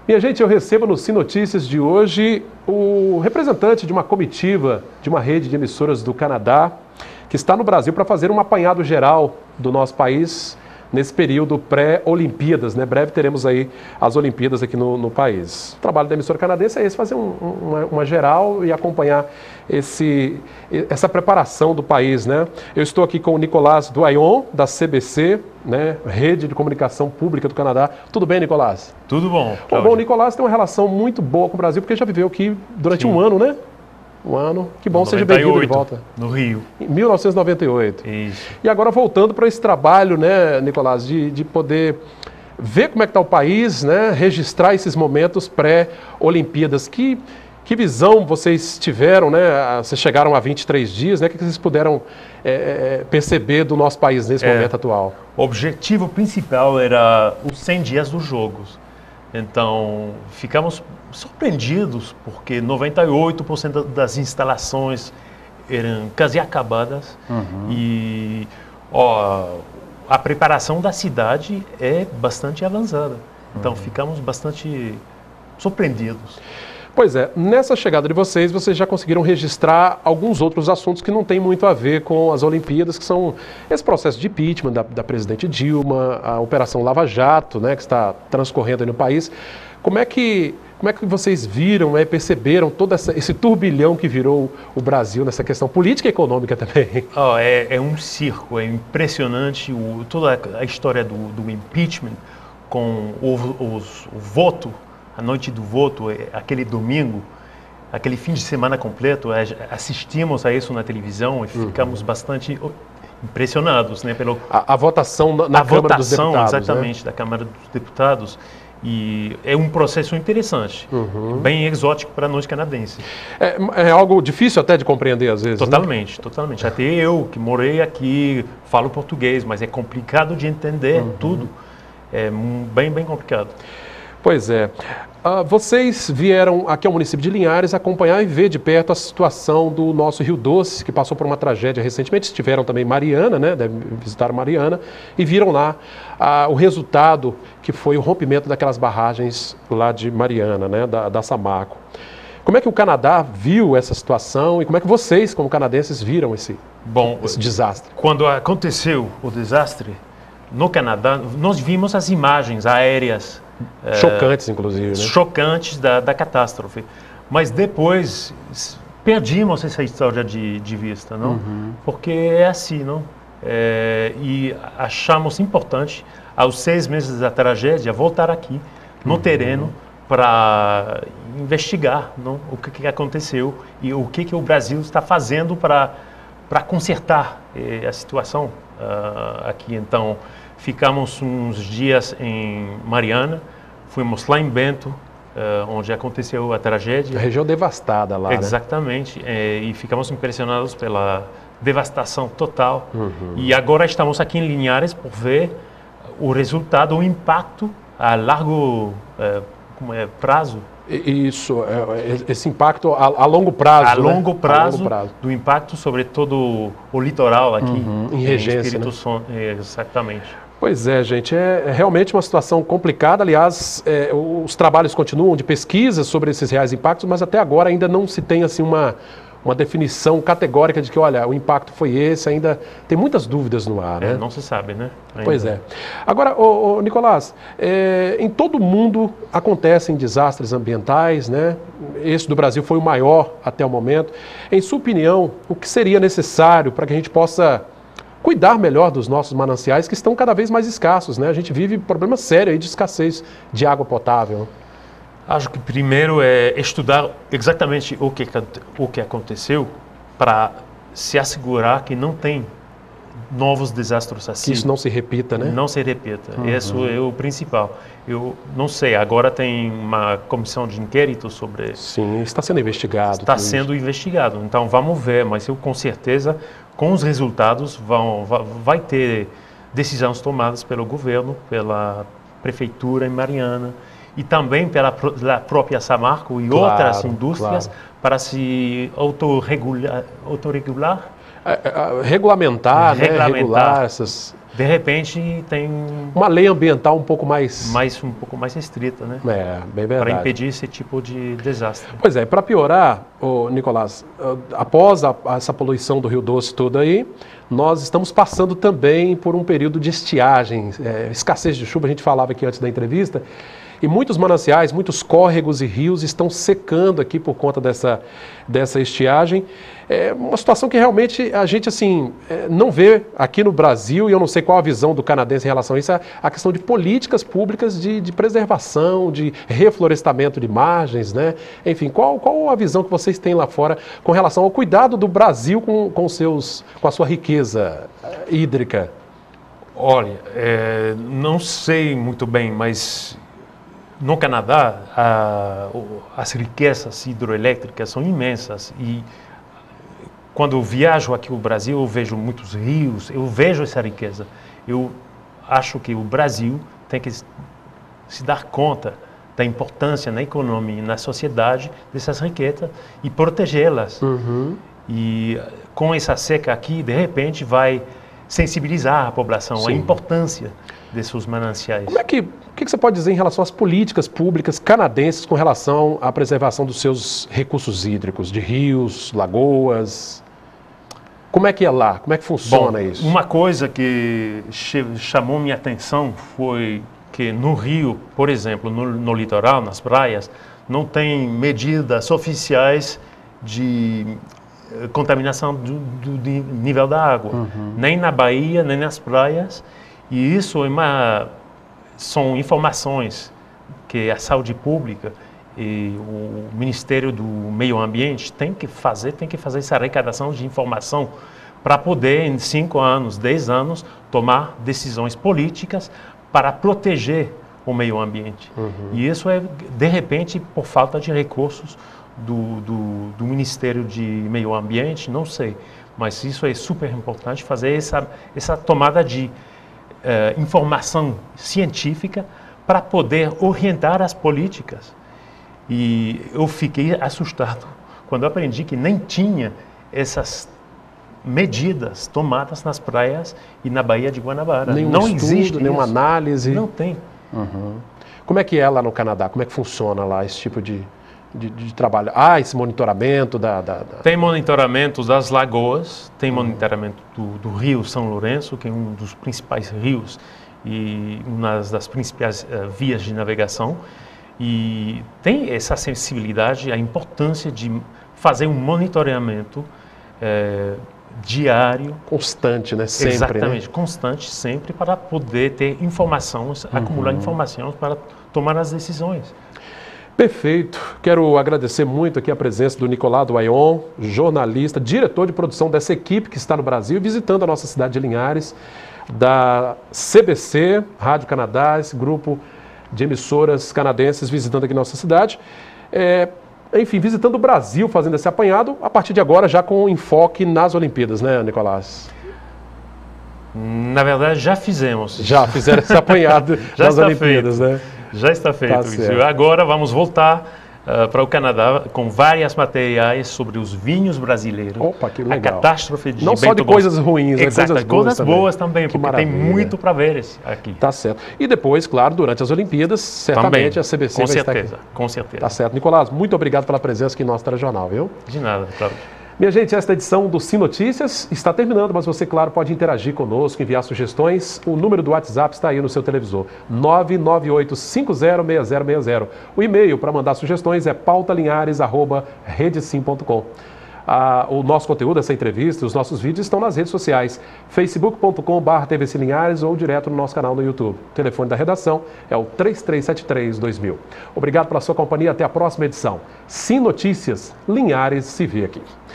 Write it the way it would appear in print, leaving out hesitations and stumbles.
Minha gente, eu recebo no Sim Notícias de hoje o representante de uma comitiva de uma rede de emissoras do Canadá que está no Brasil para fazer um apanhado geral do nosso país nesse período pré-Olimpíadas, né? Breve teremos aí as Olimpíadas aqui no país. O trabalho da emissora canadense é esse, fazer uma geral e acompanhar essa preparação do país, né? Eu estou aqui com o Nicolas Doyon, da CBC, né? Rede de Comunicação Pública do Canadá. Tudo bem, Nicolas? Tudo bom. Bom, o Nicolas tem uma relação muito boa com o Brasil, porque já viveu aqui durante um ano, né? Um ano. Que bom, seja bem-vindo de volta. No Rio. Em 1998. Isso. E agora voltando para esse trabalho, né, Nicolas, de poder ver como é que está o país, né, registrar esses momentos pré-Olimpíadas. Que visão vocês tiveram, né? Vocês chegaram a 23 dias, né? O que vocês puderam perceber do nosso país nesse momento atual? O objetivo principal era os 100 dias dos Jogos. Então, ficamos surpreendidos porque 98% das instalações eram quase acabadas e a preparação da cidade é bastante avançada. Então, ficamos bastante surpreendidos. Pois é, nessa chegada de vocês já conseguiram registrar alguns outros assuntos que não têm muito a ver com as Olimpíadas, que são esse processo de impeachment da presidente Dilma, a Operação Lava Jato, né, que está transcorrendo aí no país. Como é que vocês viram, perceberam todo esse turbilhão que virou o Brasil nessa questão política e econômica também? É um circo, é impressionante toda a história do impeachment com o voto. A noite do voto, aquele domingo, aquele fim de semana completo, assistimos a isso na televisão e ficamos bastante impressionados, né, pelo a votação na Câmara dos Deputados, exatamente, né? Da Câmara dos Deputados. E é um processo interessante, bem exótico para nós canadenses. É algo difícil até de compreender às vezes. Totalmente, né? Totalmente. Até eu, que morei aqui, falo português, mas é complicado de entender tudo. É bem complicado. Pois é. Vocês vieram aqui ao município de Linhares acompanhar e ver de perto a situação do nosso Rio Doce, que passou por uma tragédia recentemente. Estiveram também em Mariana, né? Visitaram Mariana e viram lá o resultado, que foi o rompimento daquelas barragens lá de Mariana, né? Da Samarco. Como é que o Canadá viu essa situação e como é que vocês, como canadenses, viram esse desastre? Quando aconteceu o desastre no Canadá, nós vimos as imagens aéreas chocantes, inclusive, né? Chocantes da catástrofe. Mas depois perdimos essa história de vista, não? Porque é assim, não? E achamos importante, aos 6 meses da tragédia, voltar aqui no terreno para investigar, não? O que aconteceu e o que o Brasil está fazendo para consertar a situação aqui. Então, ficamos uns dias em Mariana, fomos lá em Bento, onde aconteceu a tragédia. A região devastada lá, exatamente, né? E ficamos impressionados pela devastação total. E agora estamos aqui em Linhares por ver o resultado, o impacto a largo prazo. Isso, esse impacto a longo prazo. A longo prazo do impacto sobre todo o litoral aqui. Em Regência, Espírito né? Santo, exatamente. Pois é, gente, é realmente uma situação complicada. Aliás, os trabalhos continuam de pesquisa sobre esses reais impactos, mas até agora ainda não se tem assim uma definição categórica de que, olha, o impacto foi esse, ainda tem muitas dúvidas no ar, né? Não se sabe, né? Ainda. Pois é. Agora, Nicolas, em todo o mundo acontecem desastres ambientais, né? Esse do Brasil foi o maior até o momento. Em sua opinião, o que seria necessário para que a gente possa cuidar melhor dos nossos mananciais que estão cada vez mais escassos, né? A gente vive problema sério aí de escassez de água potável. Acho que primeiro é estudar exatamente o que aconteceu para se assegurar que não tem novos desastres assim. Que isso não se repita, né? Não se repita. Isso é o principal. Eu não sei, agora tem uma comissão de inquérito sobre... Sim, está sendo investigado. Está sendo investigado. Então vamos ver, mas eu com certeza, com os resultados, vai ter decisões tomadas pelo governo, pela prefeitura em Mariana, e também pela própria Samarco e outras indústrias para se autorregular regulamentar, né? Regular essas... De repente tem uma lei ambiental um pouco mais restrita, né? Bem verdade. Para impedir esse tipo de desastre. Pois é, para piorar, Nicolás, após essa poluição do Rio Doce toda aí, nós estamos passando também por um período de estiagem, escassez de chuva, a gente falava aqui antes da entrevista, e muitos mananciais, muitos córregos e rios estão secando aqui por conta dessa estiagem. É uma situação que realmente a gente assim, não vê aqui no Brasil, e eu não sei qual a visão do canadense em relação a isso, a questão de políticas públicas de preservação, de reflorestamento de margens, né? Enfim, qual a visão que vocês têm lá fora com relação ao cuidado do Brasil com a sua riqueza hídrica? Olha, não sei muito bem, mas... No Canadá, as riquezas hidroelétricas são imensas e quando eu viajo aqui no Brasil, eu vejo muitos rios, eu vejo essa riqueza. Eu acho que o Brasil tem que se dar conta da importância na economia e na sociedade dessas riquezas e protegê-las. E com essa seca aqui, de repente, vai sensibilizar a população à importância desses mananciais. O que você pode dizer em relação às políticas públicas canadenses com relação à preservação dos seus recursos hídricos, de rios, lagoas? Como é que é lá? Como é que funciona isso? Uma coisa que chamou minha atenção foi que no Rio, por exemplo, no litoral, nas praias, não tem medidas oficiais de contaminação do nível da água, nem na Bahia, nem nas praias, e isso são informações que a saúde pública e o Ministério do Meio Ambiente tem que fazer essa arrecadação de informação para poder, em 5 anos, 10 anos, tomar decisões políticas para proteger o meio ambiente. E isso de repente, por falta de recursos do Ministério de Meio Ambiente, não sei, mas isso é super importante, fazer essa tomada de informação científica para poder orientar as políticas. E eu fiquei assustado quando eu aprendi que nem tinha essas medidas tomadas nas praias e na Baía de Guanabara. Não existe nenhuma análise? Não tem. Como é que é lá no Canadá? Como é que funciona lá esse tipo de trabalho? Esse monitoramento Tem monitoramento das lagoas, tem monitoramento do rio São Lourenço, que é um dos principais rios e uma das principais vias de navegação. E tem essa sensibilidade, a importância de fazer um monitoramento diário. Constante, né? Sempre, exatamente, né? Constante, sempre, para poder ter informações, acumular informações para tomar as decisões. Perfeito. Quero agradecer muito aqui a presença do Nicolás Doyon, jornalista, diretor de produção dessa equipe que está no Brasil, visitando a nossa cidade de Linhares, da CBC, Rádio Canadá, esse grupo de emissoras canadenses visitando aqui nossa cidade. Enfim, visitando o Brasil, fazendo esse apanhado, a partir de agora já com enfoque nas Olimpíadas, né, Nicolás? Na verdade, já fizemos. Já fizeram esse apanhado das Olimpíadas, né? Já está feito isso. Agora vamos voltar para o Canadá com vários materiais sobre os vinhos brasileiros. Opa, que legal. A catástrofe de Não Bento só de coisas ruins, exato, coisas boas também, porque maravilha. tem muito para ver aqui. Tá certo. E depois, claro, durante as Olimpíadas, certamente também, a CBC vai estar aqui. Com certeza. Tá certo. Nicolás, muito obrigado pela presença aqui no nosso telejornal, viu? De nada, claro. Minha gente, esta edição do Sim Notícias está terminando, mas você, claro, pode interagir conosco, enviar sugestões. O número do WhatsApp está aí no seu televisor, 998506060. O e-mail para mandar sugestões é pautalinhares@redesim.com. O nosso conteúdo, essa entrevista, os nossos vídeos estão nas redes sociais, facebook.com/tvclinhares ou direto no nosso canal no YouTube. O telefone da redação é o 3373-2000. Obrigado pela sua companhia, até a próxima edição. Sim Notícias, Linhares se vê aqui.